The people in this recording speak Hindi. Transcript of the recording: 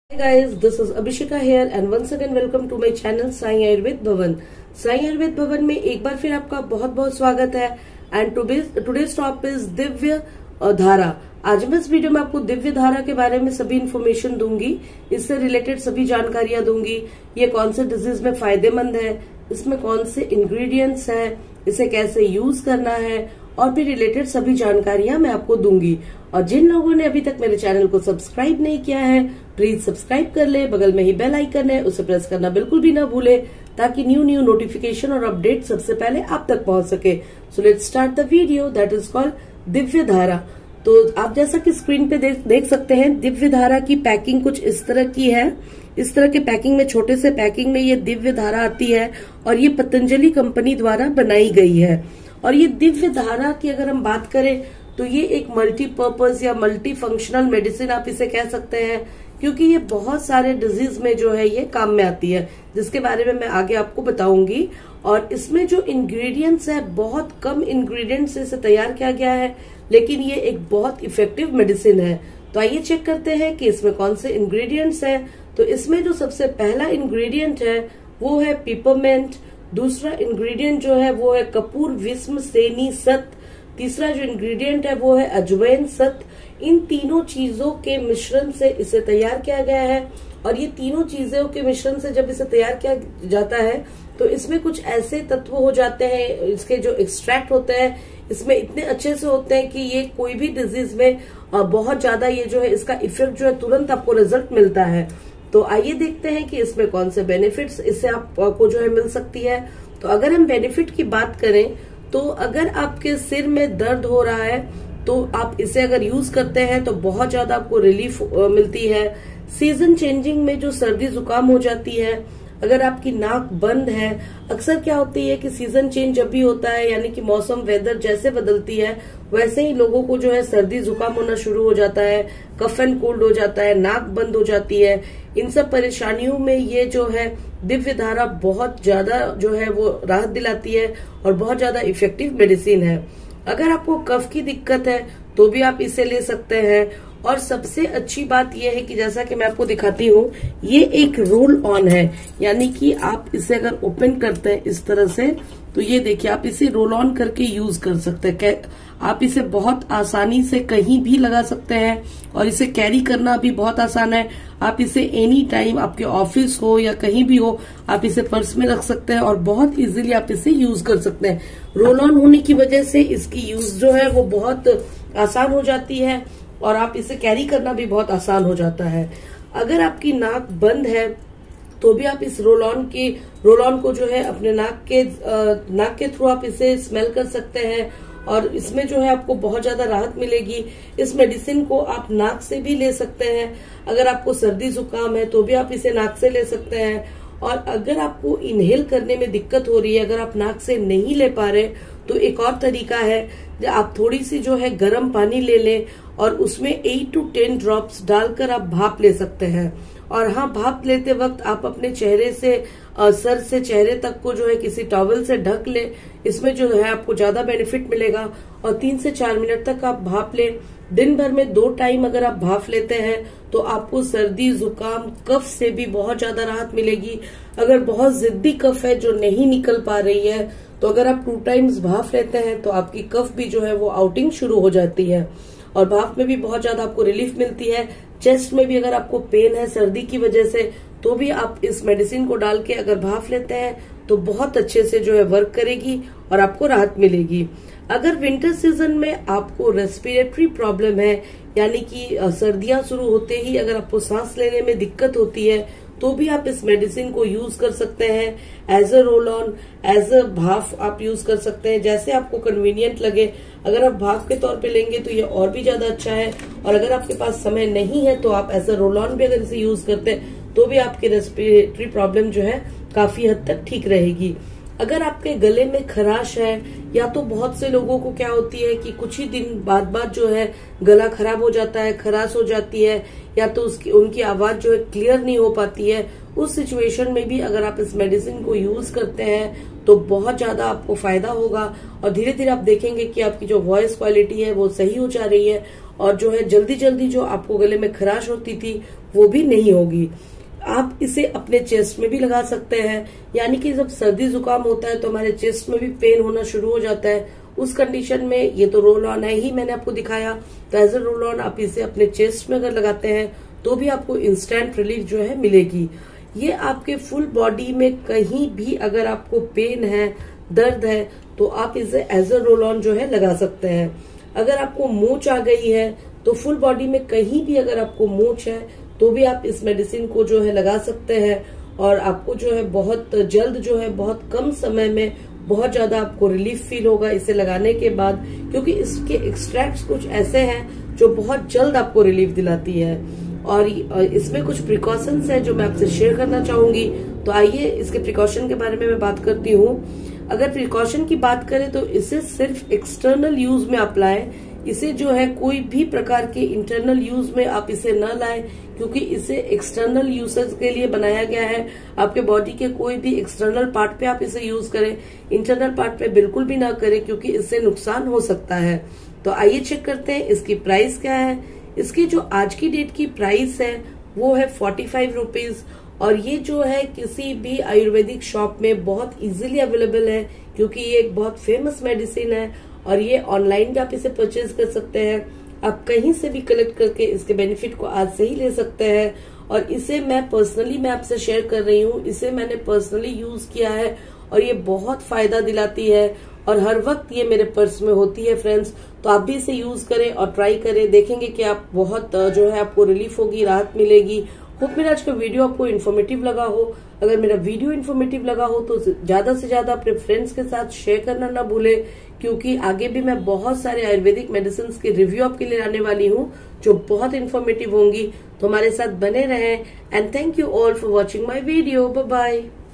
Hi guys, this is Abhisheka here and once again welcome to my channel Sai Ayurveda भवन। साई आयुर्वेद भवन में एक बार फिर आपका बहुत बहुत स्वागत है and today's topic is Divya धारा। आज मैं इस वीडियो में आपको दिव्य धारा के बारे में सभी इन्फॉर्मेशन दूंगी, इससे रिलेटेड सभी जानकारियां दूंगी। ये कौन से डिजीज में फायदेमंद है, इसमें कौन से इंग्रेडिएंट्स है, इसे कैसे यूज करना है और भी रिलेटेड सभी जानकारियां मैं आपको दूंगी। और जिन लोगों ने अभी तक मेरे चैनल को सब्सक्राइब नहीं किया है प्लीज सब्सक्राइब कर ले, बगल में ही बेल आइकन है उसे प्रेस करना बिल्कुल भी ना भूले ताकि न्यू नोटिफिकेशन और अपडेट सबसे पहले आप तक पहुंच सके। So let's start the video that is called Divya Dhara. तो आप जैसा कि स्क्रीन पे देख सकते हैं दिव्य धारा की पैकिंग कुछ इस तरह की है। इस तरह के पैकिंग में, छोटे से पैकिंग में ये दिव्य धारा आती है और ये पतंजलि कंपनी द्वारा बनाई गई है। और ये दिव्य धारा की अगर हम बात करें तो ये एक मल्टीपर्पज या मल्टी फंक्शनल मेडिसिन आप इसे कह सकते हैं, क्योंकि ये बहुत सारे डिजीज में जो है ये काम में आती है, जिसके बारे में मैं आगे आपको बताऊंगी। और इसमें जो इंग्रेडिएंट्स है बहुत कम इंग्रेडिएंट्स से इसे तैयार किया गया है, लेकिन ये एक बहुत इफेक्टिव मेडिसिन है। तो आइए चेक करते हैं कि इसमें कौन से इंग्रेडिएंट्स हैं। तो इसमें जो सबसे पहला इंग्रेडिएंट है वो है पिपरमेंट। दूसरा इंग्रेडिएंट जो है वो है कपूर विस्म सेनी सत। तीसरा जो इंग्रेडिएंट है वो है अजवैन सत। इन तीनों चीजों के मिश्रण से इसे तैयार किया गया है। और ये तीनों चीजों के मिश्रण से जब इसे तैयार किया जाता है तो इसमें कुछ ऐसे तत्व हो जाते हैं, इसके जो एक्सट्रैक्ट होते हैं इसमें इतने अच्छे से होते हैं कि ये कोई भी डिजीज में बहुत ज्यादा ये जो है इसका इफेक्ट जो है तुरंत आपको रिजल्ट मिलता है। तो आइए देखते हैं कि इसमें कौन से बेनिफिट्स इससे आपको जो है मिल सकती है। तो अगर हम बेनिफिट की बात करें तो अगर आपके सिर में दर्द हो रहा है तो आप इसे अगर यूज करते हैं तो बहुत ज्यादा आपको रिलीफ मिलती है। सीजन चेंजिंग में जो सर्दी जुकाम हो जाती है, अगर आपकी नाक बंद है, अक्सर क्या होती है कि सीजन चेंज जब भी होता है यानी कि मौसम वेदर जैसे बदलती है वैसे ही लोगों को जो है सर्दी जुकाम होना शुरू हो जाता है, कफ एंड कोल्ड हो जाता है, नाक बंद हो जाती है। इन सब परेशानियों में ये जो है दिव्य धारा बहुत ज्यादा जो है वो राहत दिलाती है और बहुत ज्यादा इफेक्टिव मेडिसिन है। अगर आपको कफ की दिक्कत है तो भी आप इसे ले सकते हैं। और सबसे अच्छी बात यह है कि जैसा कि मैं आपको दिखाती हूँ, ये एक रोल ऑन है, यानी कि आप इसे अगर ओपन करते हैं इस तरह से तो ये देखिए आप इसे रोल ऑन करके यूज कर सकते हैं। आप इसे बहुत आसानी से कहीं भी लगा सकते हैं और इसे कैरी करना भी बहुत आसान है। आप इसे एनी टाइम, आपके ऑफिस हो या कहीं भी हो, आप इसे पर्स में रख सकते हैं और बहुत इजीली आप इसे यूज कर सकते हैं। रोल ऑन होने की वजह से इसकी यूज जो है वो बहुत आसान हो जाती है और आप इसे कैरी करना भी बहुत आसान हो जाता है। अगर आपकी नाक बंद है तो भी आप इस रोल ऑन को जो है अपने नाक के थ्रू आप इसे स्मेल कर सकते हैं और इसमें जो है आपको बहुत ज्यादा राहत मिलेगी। इस मेडिसिन को आप नाक से भी ले सकते हैं। अगर आपको सर्दी जुकाम है तो भी आप इसे नाक से ले सकते हैं। और अगर आपको इनहेल करने में दिक्कत हो रही है, अगर आप नाक से नहीं ले पा रहे तो एक और तरीका है, आप थोड़ी सी जो है गर्म पानी ले लें और उसमें 8 to 10 ड्रॉप्स डालकर आप भाप ले सकते हैं। और हाँ, भाप लेते वक्त आप अपने चेहरे से सर से चेहरे तक को जो है किसी टॉवल से ढक ले, इसमें जो है आपको ज्यादा बेनिफिट मिलेगा। और 3 से 4 मिनट तक आप भाप ले। दिन भर में 2 टाइम अगर आप भाप लेते हैं तो आपको सर्दी जुकाम कफ से भी बहुत ज्यादा राहत मिलेगी। अगर बहुत जिद्दी कफ है जो नहीं निकल पा रही है तो अगर आप 2 टाइम्स भाप लेते हैं तो आपकी कफ भी जो है वो आउटिंग शुरू हो जाती है और भाप में भी बहुत ज्यादा आपको रिलीफ मिलती है। चेस्ट में भी अगर आपको पेन है सर्दी की वजह से तो भी आप इस मेडिसिन को डाल के अगर भाप लेते हैं तो बहुत अच्छे से जो है वर्क करेगी और आपको राहत मिलेगी। अगर विंटर सीजन में आपको रेस्पिरेटरी प्रॉब्लम है, यानी कि सर्दियां शुरू होते ही अगर आपको सांस लेने में दिक्कत होती है तो भी आप इस मेडिसिन को यूज कर सकते हैं। As a roll on, as a भाप आप यूज कर सकते हैं, जैसे आपको कन्वीनियंट लगे। अगर आप भाप के तौर पे लेंगे तो ये और भी ज्यादा अच्छा है। और अगर आपके पास समय नहीं है तो आप एज अ रोल ऑन भी अगर इसे यूज करते हैं तो भी आपकी रेस्पिरेटरी प्रॉब्लम जो है काफी हद तक ठीक रहेगी। अगर आपके गले में खराश है, या तो बहुत से लोगों को क्या होती है कि कुछ ही दिन बाद जो है गला खराब हो जाता है, खराश हो जाती है, या तो उनकी आवाज जो है क्लियर नहीं हो पाती है, उस सिचुएशन में भी अगर आप इस मेडिसिन को यूज करते हैं तो बहुत ज्यादा आपको फायदा होगा। और धीरे धीरे आप देखेंगे कि आपकी जो वॉइस क्वालिटी है वो सही हो जा रही है और जो है जल्दी जल्दी जो आपको गले में खराश होती थी वो भी नहीं होगी। आप इसे अपने चेस्ट में भी लगा सकते हैं, यानी कि जब सर्दी जुकाम होता है तो हमारे चेस्ट में भी पेन होना शुरू हो जाता है। उस कंडीशन में ये तो रोल ऑन है ही, मैंने आपको दिखाया, तो एज ए रोल ऑन आप इसे अपने चेस्ट में अगर लगाते हैं तो भी आपको इंस्टेंट रिलीफ जो है मिलेगी। ये आपके फुल बॉडी में कहीं भी अगर आपको पेन है, दर्द है, तो आप इसे एज ए रोल ऑन जो है लगा सकते हैं। अगर आपको मूंछ आ गई है तो फुल बॉडी में कहीं भी अगर आपको मूंछ है तो भी आप इस मेडिसिन को जो है लगा सकते हैं, और आपको जो है बहुत जल्द जो है बहुत कम समय में बहुत ज्यादा आपको रिलीफ फील होगा इसे लगाने के बाद, क्योंकि इसके एक्सट्रैक्ट्स कुछ ऐसे हैं जो बहुत जल्द आपको रिलीफ दिलाती है। और इसमें कुछ प्रिकॉशंस है जो मैं आपसे शेयर करना चाहूंगी। तो आइए इसके प्रिकॉशन के बारे में मैं बात करती हूँ। अगर प्रिकॉशन की बात करें तो इसे सिर्फ एक्सटर्नल यूज में आप लाएं, इसे जो है कोई भी प्रकार के इंटरनल यूज में आप इसे न लाएं, क्योंकि इसे एक्सटर्नल यूसेज के लिए बनाया गया है। आपके बॉडी के कोई भी एक्सटर्नल पार्ट पे आप इसे यूज करें, इंटरनल पार्ट पे बिल्कुल भी ना करें, क्योंकि इससे नुकसान हो सकता है। तो आइए चेक करते हैं इसकी प्राइस क्या है। इसकी जो आज की डेट की प्राइस है वो है 45 रुपीज, और ये जो है किसी भी आयुर्वेदिक शॉप में बहुत इजीली अवेलेबल है, क्योंकि ये एक बहुत फेमस मेडिसिन है और ये ऑनलाइन भी आप इसे परचेज कर सकते हैं। आप कहीं से भी कलेक्ट करके इसके बेनिफिट को आज से ही ले सकते हैं। और इसे मैं आपसे शेयर कर रही हूँ, इसे मैंने पर्सनली यूज किया है और ये बहुत फायदा दिलाती है, और हर वक्त ये मेरे पर्स में होती है फ्रेंड्स। तो आप भी इसे यूज करें और ट्राई करें, देखेंगे कि आप बहुत जो है आपको रिलीफ होगी, राहत मिलेगी। होप मेरा आज का वीडियो आपको इन्फॉर्मेटिव लगा हो। अगर मेरा वीडियो इन्फॉर्मेटिव लगा हो तो ज्यादा से ज्यादा अपने फ्रेंड्स के साथ शेयर करना ना भूले, क्योंकि आगे भी मैं बहुत सारे आयुर्वेदिक मेडिसिन के रिव्यू आपके लिए लाने वाली हूँ जो बहुत इन्फॉर्मेटिव होंगी। तो हमारे साथ बने रहें, and thank you all for watching my video. Bye bye.